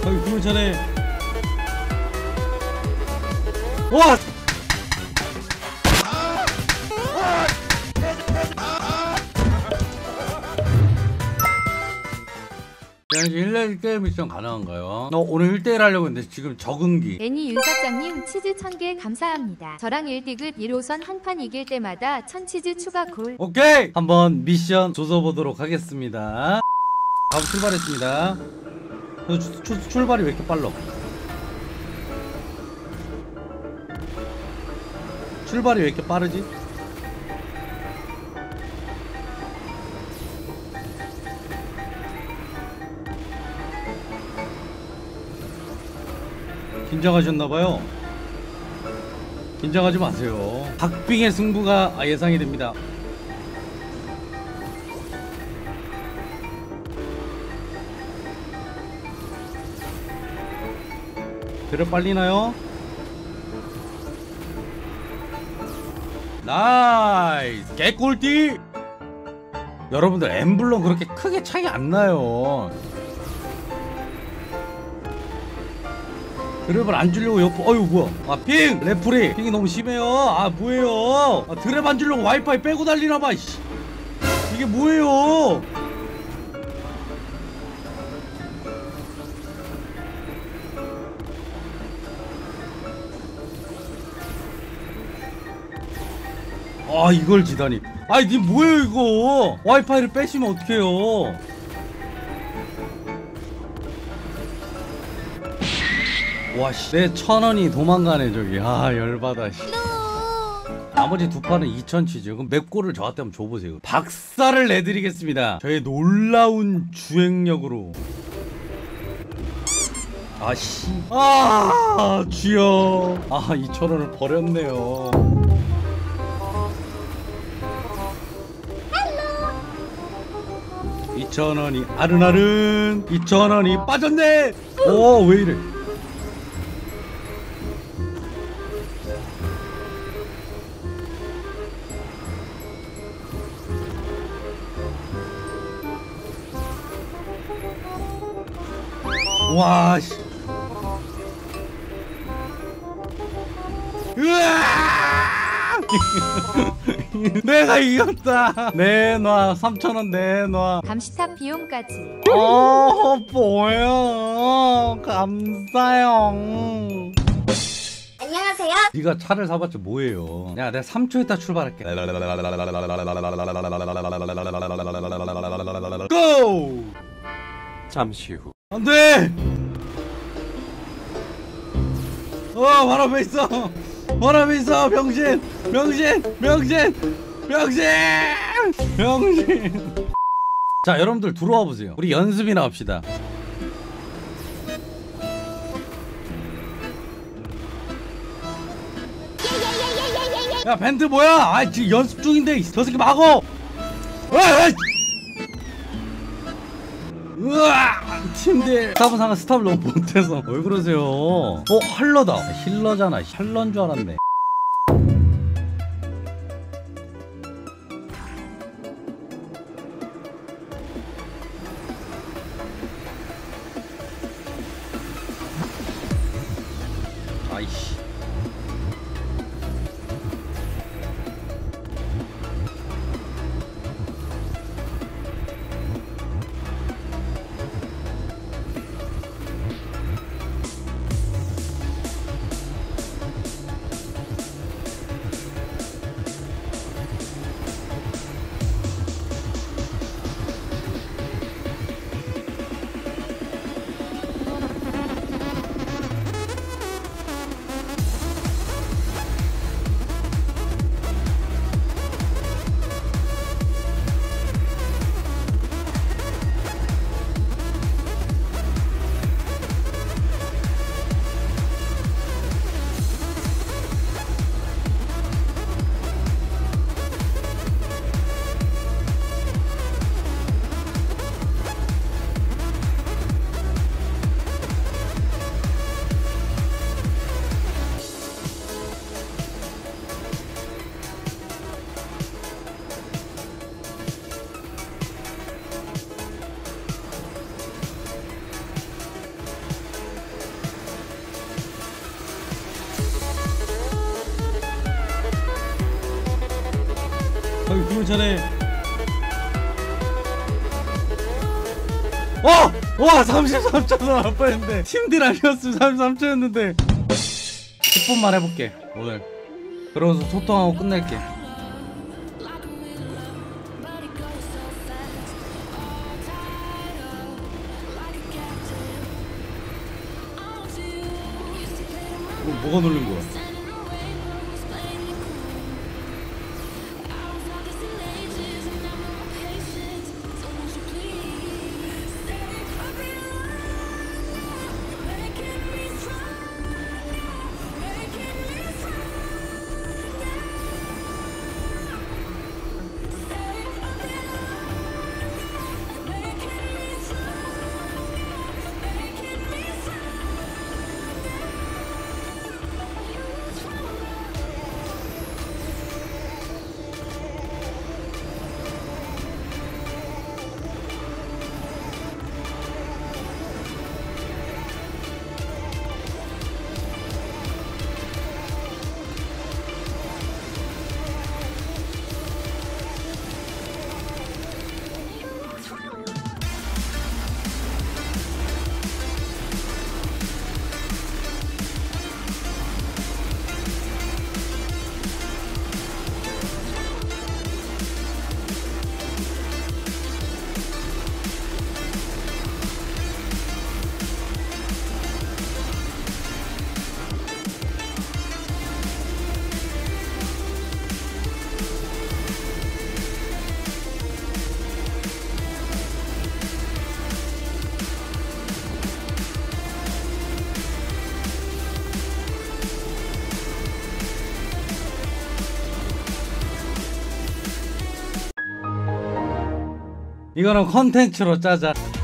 여기 구분 차례. 와! 지금 1대1 미션 가능한가요? 오늘 1대1 하려고 했는데 지금 적응기. 애니 윤사장님 치즈 1000개 감사합니다. 저랑 1디귿 1호선 한 판 이길 때마다 1000치즈 추가 콜. 오케이! 한번 미션 조져보도록 하겠습니다. 바로 출발했습니다. 출발이 왜 이렇게 빨라? 출발이 왜 이렇게 빠르지? 긴장하셨나봐요. 긴장하지 마세요. 박빙의 승부가 예상이 됩니다. 그래 빨리나요? 나이스 개꿀띠. 여러분들 엠블럼 그렇게 크게 차이 안 나요. 드랩을 안 주려고 어휴 뭐야. 아 핑! 레프리 핑이 너무 심해요. 아 뭐예요. 아, 드랩 안 주려고 와이파이 빼고 달리나봐. 이게 뭐예요. 아 이걸 지다니. 아니 니 뭐예요 이거. 와이파이를 빼시면 어떡해요. 와씨 내 1000원이 도망가네 저기. 아 열받아 씨. 나머지 두 판은 2000치즈. 그럼 맵골을 저한테 한번 줘보세요. 박살을 내드리겠습니다. 저의 놀라운 주행력으로. 아씨 아 주여. 아 2000원을 버렸네요. 2000원이 아른아른. 2000원이 빠졌네. 오 왜이래. 와씨. 으아! 내가 이겼다. 내놔 3000원 내놔. 감시탑 비용까지. 뭐야. 감사요. 안녕하세요. 네가 차를 사봤자 뭐예요. 야 내가 3초 있다 출발할게. 고! 잠시 후. 안돼. 바로 앞에 있어. 바로 앞에 있어. 병신 병신 병신 병신 병신. 자 여러분들 들어와 보세요. 우리 연습이나 합시다. 야 밴드 뭐야. 아 지금 연습 중인데 저 새끼 막어. 으아! 팀들 스타브상은 스탑을 너무 못해서. 왜 그러세요. 힐러다. 힐러잖아. 힐러인 줄 알았네. 아이씨 여기 기분차네. 와 33초 나올 뻔했는데 팀들 아니었으면 33초였는데 10분만 해볼게 오늘. 그러고서 소통하고 끝낼게. 뭐가 누른 거야? 이거는 컨텐츠로 짜자.